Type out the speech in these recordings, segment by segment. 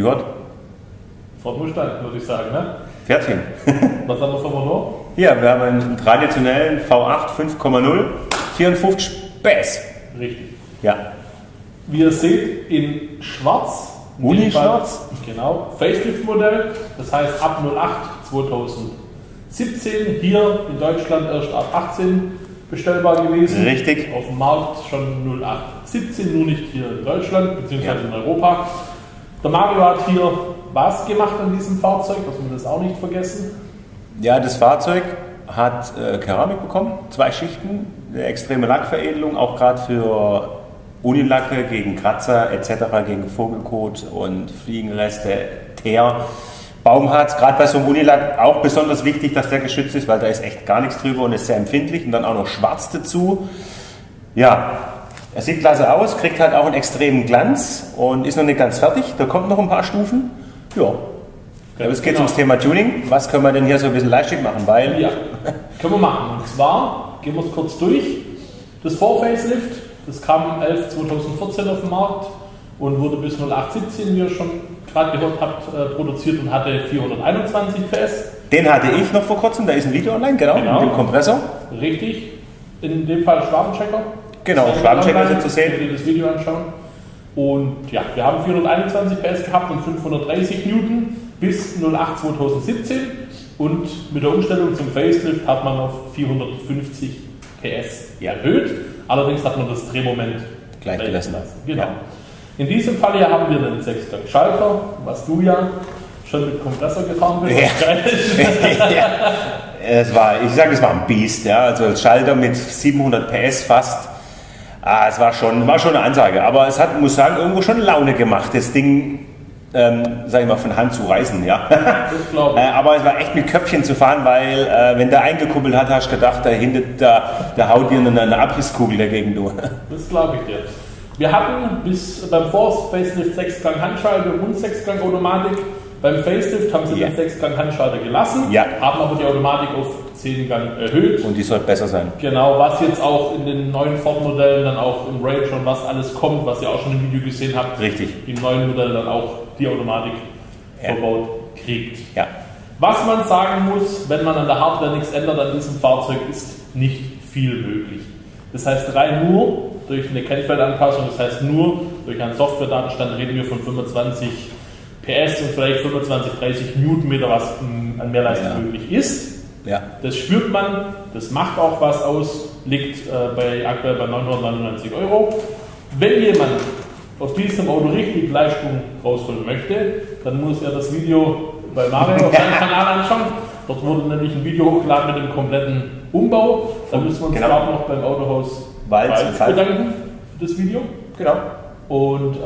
gehört? Ford Mustang, würde ich sagen, ne? Pferdchen. Was haben wir von noch? Ja, wir haben einen traditionellen V8 5,0, 54 PS. Richtig. Ja. Wie ihr seht, in schwarz. Uni-schwarz. Genau. Facelift-Modell. Das heißt ab 08 2017. Hier in Deutschland erst ab 18 bestellbar gewesen. Richtig. Auf dem Markt schon 08 17, nur nicht hier in Deutschland, beziehungsweise in Europa. Der Mario hat hier was gemacht an diesem Fahrzeug, dass wir das auch nicht vergessen. Ja, das Fahrzeug hat Keramik bekommen, 2 Schichten, eine extreme Lackveredelung, auch gerade für Unilacke gegen Kratzer etc., gegen Vogelkot und Fliegenreste, Teer. Baumharz, gerade bei so einem Unilack auch besonders wichtig, dass der geschützt ist, weil da ist echt gar nichts drüber und ist sehr empfindlich und dann auch noch schwarz dazu. Ja, er sieht klasse aus, kriegt halt auch einen extremen Glanz und ist noch nicht ganz fertig, da kommt noch ein paar Stufen. Ja, aber jetzt geht es ums Thema Tuning. Was können wir denn hier so ein bisschen leicht machen? Weil ja, können wir machen. Und zwar, gehen wir es kurz durch, das Vor-Facelift, das kam 11/2014 auf den Markt und wurde bis 08/17, wie ihr schon gerade gehört habt, produziert und hatte 421 PS. Den hatte ich noch vor kurzem, da ist ein Video online, genau. Mit dem Kompressor. Richtig, in dem Fall Schwabenchecker. Genau, Schwabenchecker sind zu sehen. Wenn ihr das Video anschauen. Und ja, wir haben 421 PS gehabt und 530 Newton bis 08/2017 und mit der Umstellung zum Facelift hat man auf 450 PS erhöht. Allerdings hat man das Drehmoment gleich gelassen. Genau. Ja. In diesem Fall hier haben wir einen 6-Gang-Schalter, was du ja schon mit Kompressor gefahren bist. Ja. Es war ein Biest. Ja. Also ein Schalter mit 700 PS fast. Es war schon eine Ansage. Aber es hat, muss sagen, irgendwo schon Laune gemacht, das Ding, sag ich mal, von Hand zu reißen. Ja. Das glaube ich. Aber es war echt mit Köpfchen zu fahren, weil wenn der eingekuppelt hat, hast du gedacht, da haut dir eine Abrisskugel dagegen durch. Das glaube ich dir. Wir hatten bis beim Facelift 6-Gang Handschalter und 6-Gang Automatik. Beim Facelift haben sie den 6-Gang Handschalter gelassen, haben aber die Automatik auf 10-Gang erhöht. Und die sollte besser sein. Genau, was jetzt auch in den neuen Ford-Modellen dann auch im Range und was alles kommt, was ihr auch schon im Video gesehen habt. Richtig. Im neuen Modell dann auch die Automatik verbaut kriegt. Ja. Was man sagen muss, wenn man an der Hardware nichts ändert an diesem Fahrzeug, ist nicht viel möglich. Das heißt, rein nur durch eine Kennfeldanpassung, das heißt nur durch einen Software-Datenstand reden wir von 25 PS und vielleicht 25, 30 Newtonmeter, was an Mehrleistung möglich ist. Ja. Das spürt man, das macht auch was aus, liegt aktuell bei 999 €. Wenn jemand aus diesem Auto richtig Leistung rausholen möchte, dann muss er das Video bei Mario auf seinem Kanal anschauen. Dort wurde nämlich ein Video hochgeladen mit dem kompletten Umbau. Da müssen wir uns gerade noch beim Autohaus Walz bedanken für das Video. Genau. Und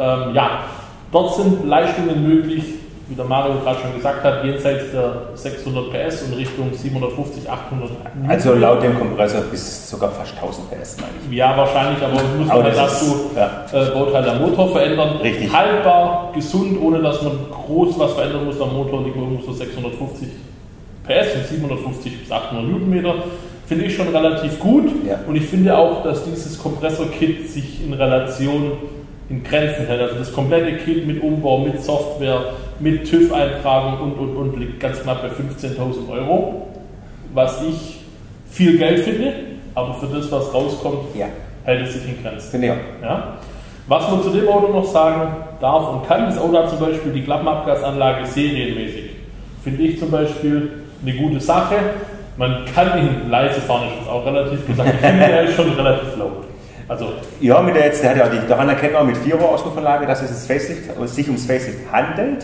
dort sind Leistungen möglich, wie der Mario gerade schon gesagt hat, jenseits der 600 PS und Richtung 750, 800. Also laut dem Kompressor bis sogar fast 1000 PS, meine ich. Ja, wahrscheinlich, aber muss man halt dazu baut halt der Motor verändern. Richtig. Haltbar, gesund, ohne dass man groß was verändern muss. Der Motor liegt irgendwo so 650 PS und 750 bis 800 Newtonmeter. Finde ich schon relativ gut. Ja. Und ich finde auch, dass dieses Kompressor-Kit sich in Relation in Grenzen hält. Also das komplette Kit mit Umbau, mit Software, mit TÜV-Eintragung und liegt ganz knapp bei 15.000 €. Was ich viel Geld finde, aber für das, was rauskommt, hält es sich in Grenzen. Finde ich auch. Ja? Was man zu dem Auto noch sagen darf und kann, das Auto hat zum Beispiel die Klappenabgasanlage serienmäßig. Finde ich zum Beispiel eine gute Sache. Man kann ihn leise fahren, ist jetzt auch relativ gesagt. Ich finde, er ist schon relativ laut. Also, ja, der hat ja daran erkennt man mit 4-Rohr-Auspuffanlage, dass es sich ums Facelift handelt.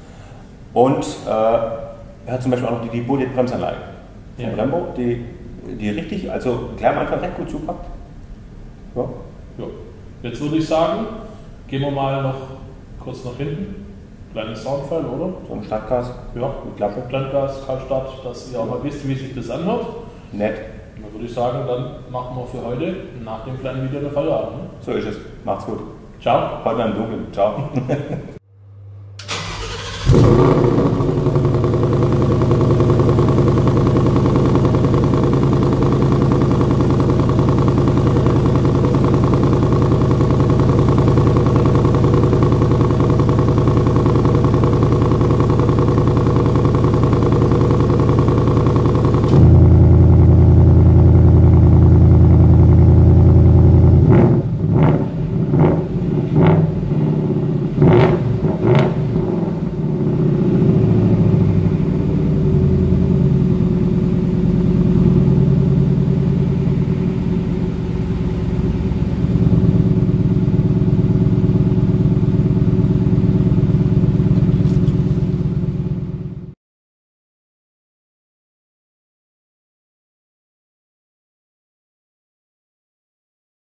Und er hat zum Beispiel auch noch die Bullet-Bremsanlage von Brembo, die richtig, also gleich am Anfang recht gut zupackt. Ja. Jetzt würde ich sagen, gehen wir mal noch kurz nach hinten. Kleines Soundfall, oder? So ein Startgas. Ja, mit Klappe. Blendgas, Kaltstart, dass ihr auch mal wisst, wie sich das anhört. Nett. Dann würde ich sagen, dann machen wir für heute nach dem kleinen Video eine Feierabend. Ne? So ist es. Macht's gut. Ciao. Heute mal im Dunkeln. Ciao.